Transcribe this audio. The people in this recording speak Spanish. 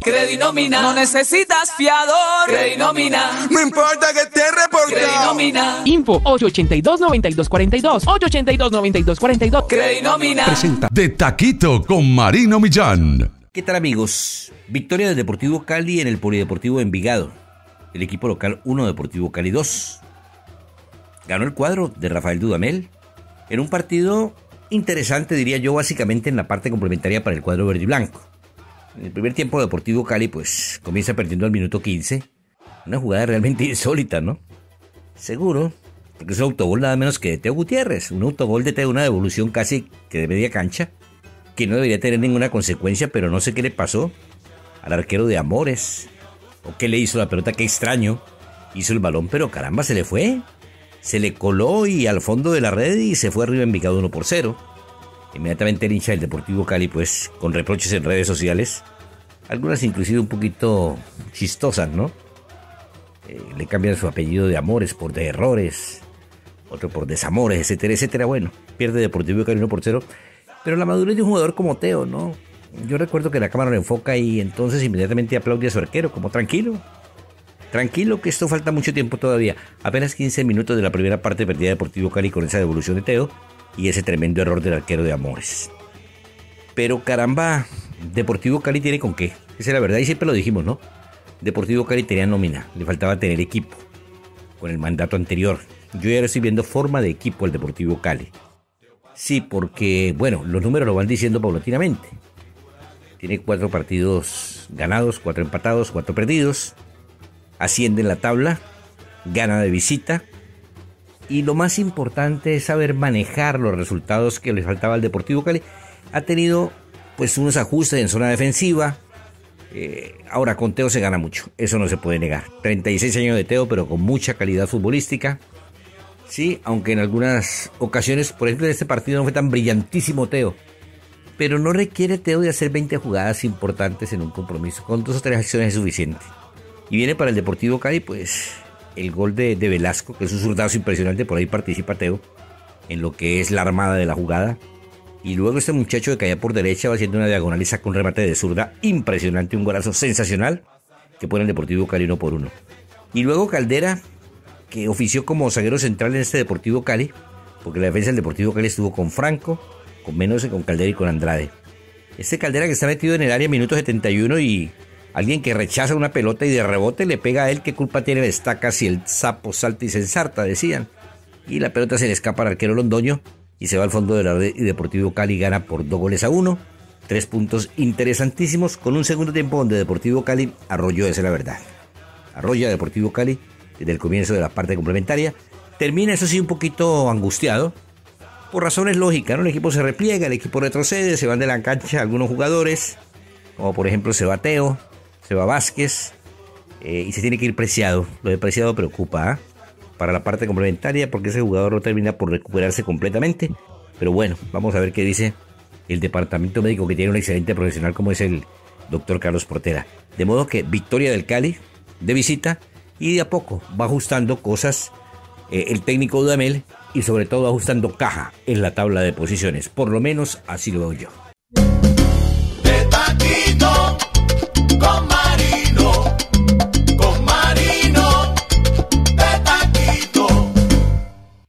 Credinómina. No necesitas fiador. Credinómina. No importa que esté reportado. Credinómina. Info 882-9242. 882-9242. Credinómina. Presenta De Taquito con Marino Millán. ¿Qué tal, amigos? Victoria del Deportivo Cali en el Polideportivo Envigado. El equipo local 1, Deportivo Cali 2. Ganó el cuadro de Rafael Dudamel en un partido interesante, diría yo, básicamente en la parte complementaria para el cuadro verde y blanco. En el primer tiempo, Deportivo Cali pues comienza perdiendo al minuto 15. Una jugada realmente insólita, ¿no? Seguro, porque es un autogol nada menos que de Teo Gutiérrez. Un autogol de Teo, una devolución casi que de media cancha, que no debería tener ninguna consecuencia, pero no sé qué le pasó al arquero de Amores. O qué le hizo la pelota, qué extraño. Hizo el balón, pero caramba, se le fue. Se le coló y al fondo de la red y se fue arriba Envigado 1-0. Inmediatamente el hincha del Deportivo Cali, pues, con reproches en redes sociales, algunas inclusive un poquito chistosas, ¿no? Le cambian su apellido de Amores por de Errores, otro por Desamores, etcétera, etcétera. Bueno, pierde Deportivo Cali 1-0, pero la madurez de un jugador como Teo, ¿no? Yo recuerdo que la cámara lo enfoca y entonces inmediatamente aplaude a su arquero, como tranquilo. Tranquilo, que esto falta mucho tiempo todavía. Apenas 15 minutos de la primera parte perdida Deportivo Cali con esa devolución de Teo y ese tremendo error del arquero de Amores. Pero caramba, Deportivo Cali tiene con qué. Esa es la verdad y siempre lo dijimos, ¿no? Deportivo Cali tenía nómina, le faltaba tener equipo. Con el mandato anterior. Yo ya estoy viendo forma de equipo al Deportivo Cali. Sí, porque, bueno, los números lo van diciendo paulatinamente. Tiene 4 partidos ganados, 4 empatados, 4 perdidos. Asciende en la tabla, gana de visita. Y lo más importante es saber manejar los resultados que le faltaba al Deportivo Cali. Ha tenido pues unos ajustes en zona defensiva. Ahora con Teo se gana mucho, eso no se puede negar. 36 años de Teo, pero con mucha calidad futbolística. Sí, aunque en algunas ocasiones, por ejemplo en este partido no fue tan brillantísimo Teo. Pero no requiere Teo de hacer 20 jugadas importantes en un compromiso. Con 2 o 3 acciones es suficiente. Y viene para el Deportivo Cali, pues, el gol de Velasco, que es un zurdazo impresionante. Por ahí participa Teo en lo que es la armada de la jugada. Y luego este muchacho que caía por derecha va haciendo una diagonal y saca un remate de zurda impresionante, un golazo sensacional que pone el Deportivo Cali 1-1. Y luego Caldera, que ofició como zaguero central en este Deportivo Cali, porque la defensa del Deportivo Cali estuvo con Franco, con Menose, con Caldera y con Andrade. Este Caldera que está metido en el área minuto 71 y alguien que rechaza una pelota y de rebote le pega a él, ¿qué culpa tiene de estaca si el sapo salta y se ensarta? Decían. Y la pelota se le escapa al arquero Londoño y se va al fondo de la red y Deportivo Cali gana por 2-1. 3 puntos interesantísimos con un segundo tiempo donde Deportivo Cali arrolló, esa es la verdad. Arrolla Deportivo Cali desde el comienzo de la parte complementaria. Termina, eso sí, un poquito angustiado. Por razones lógicas, ¿no? El equipo se repliega, el equipo retrocede, se van de la cancha algunos jugadores, como por ejemplo se va Teo, se va Vázquez, y se tiene que ir Preciado. Lo de Preciado preocupa, ¿eh? Para la parte complementaria, porque ese jugador no termina por recuperarse completamente. Pero bueno, vamos a ver qué dice el departamento médico, que tiene un excelente profesional como es el doctor Carlos Portera. De modo que victoria del Cali de visita, y de a poco va ajustando cosas el técnico Dudamel, y sobre todo ajustando caja en la tabla de posiciones. Por lo menos así lo veo yo. De Taquito con